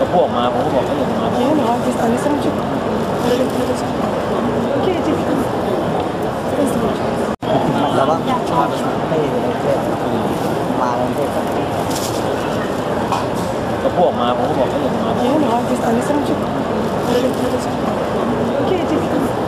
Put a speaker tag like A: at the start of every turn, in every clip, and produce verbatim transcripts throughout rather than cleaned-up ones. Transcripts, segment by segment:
A: พวกมาผมก็บอกให้ลงมา
B: Я на Августа, не сам Окей, иди.
C: แต่ว่าชอบไม่ในเทศมาในเทศ
A: ก็พวกมาผมก็บอกให้ลงมา
B: Я на Августа, не сам Окей, иди.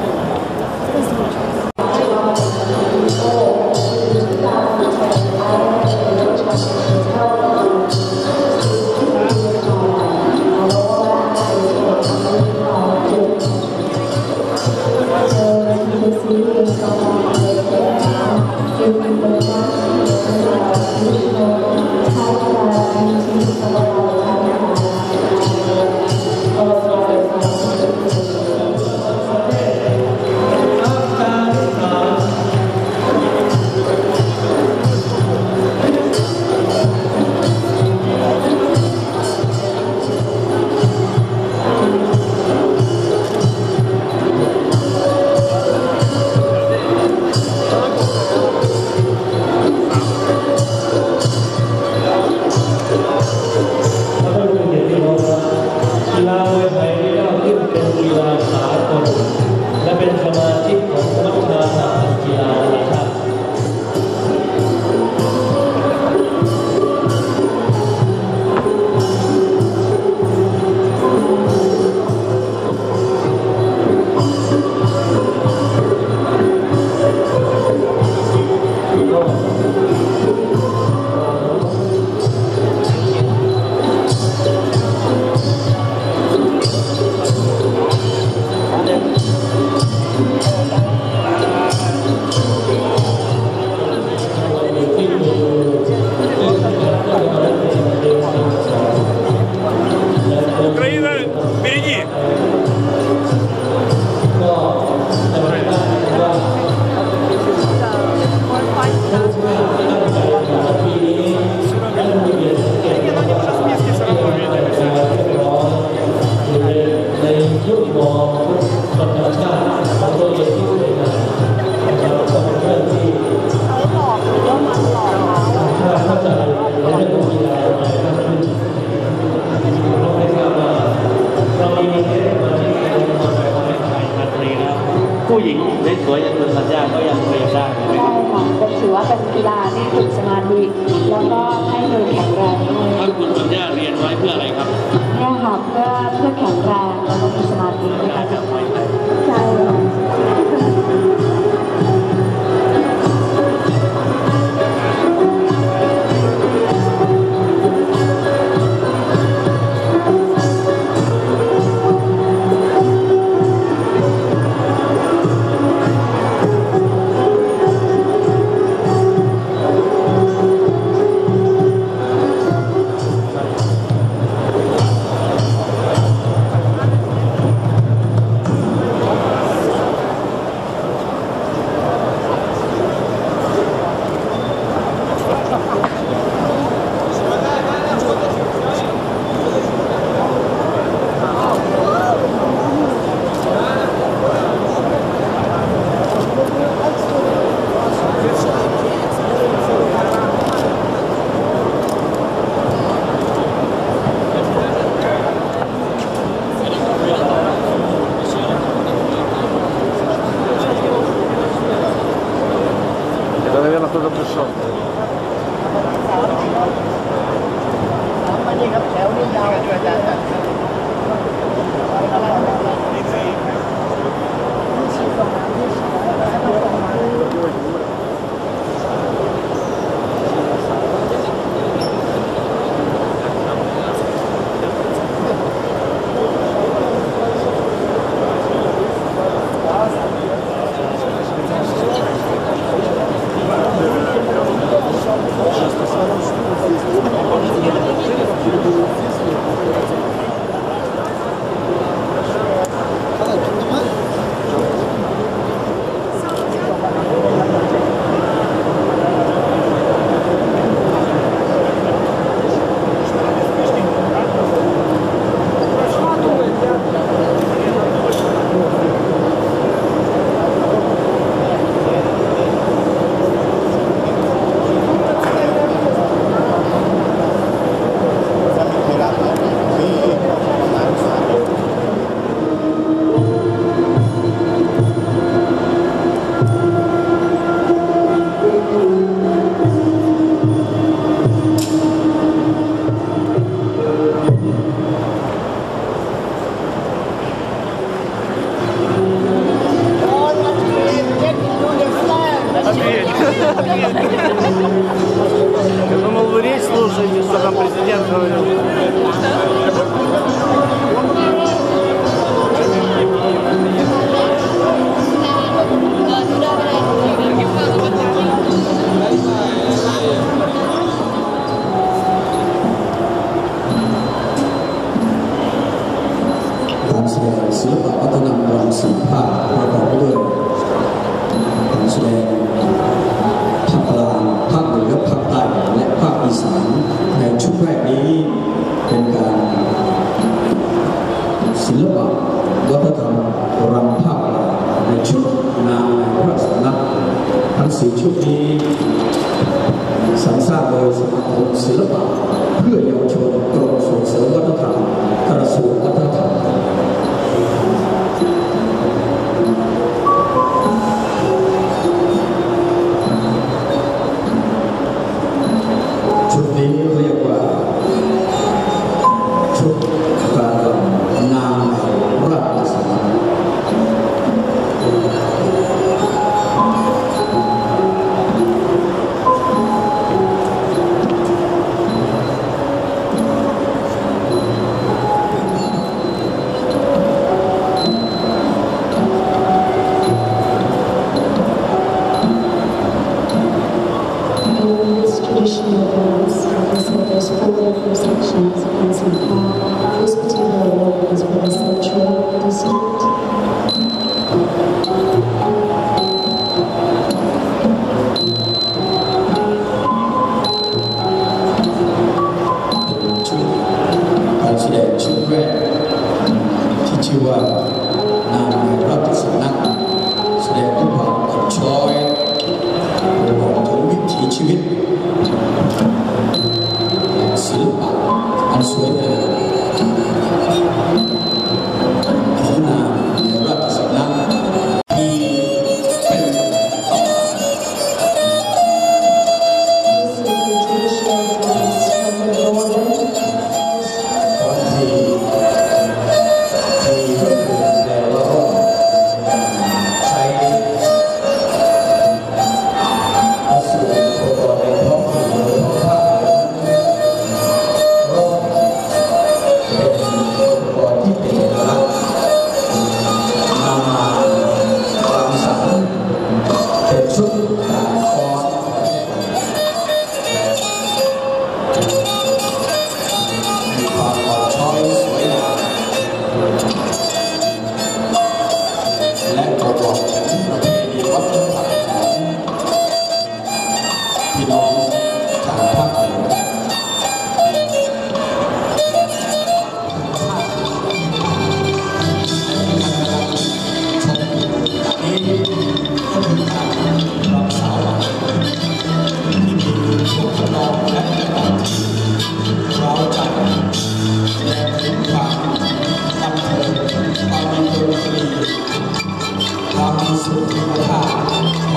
A: ผู้หญิงสวยๆอย่างคุณสัญญาก็ยังเรียนได้ใช่ไหมครับ
D: ใช่ค่ะก็ถือว่าเป็นกีฬาที่ฝึกสมาธิแล้วก็ให้มือแข็งแรงด้วย
A: แล้วคุณสัญญาเรียนไว้เพื่ออะไรครับ
D: เนี่ยค่ะเพื่อเพื่อแข็งแรงแล้วก็มีสมาธิในการทำงานใช่
C: наверное, кто-то пришел.
B: นี่ครับแถวนี้ยาวช่วยอาจารย์
E: การแสดงศิลปะวัฒนธรรมรำสี่ภาคประกอบไปด้วยการแสดงภาคกลางภาคเหนือภาคใต้และภาคอีสานในชุดแรกนี้เป็นการศิลปะวัฒนธรรมรำภาคกลางในชุดนางในพระสำนักทั้งสี่ชุดนี้สรรสร้างโดยสมาคมศิลปะเพื่อเยาวชนกรมส่งเสริมวัฒนธรรมกระทรวงวัฒนธรรมชุดนี้เรียกว่าชุดการรำนางราชสำนัก
D: Traditional dance, so there's four different sections in Saint Paul. This particular one is for the Central District.
E: ชุดการแสดงชุดแรกที่ชื่อว่านางในราชสำนักแสดงถึงความอ่อนช้อยบอกถึงวิถีชีวิตศิลปะอันสวยงามของนางในราชสำนักมีเป็นต่อ ความมีสุขภาพ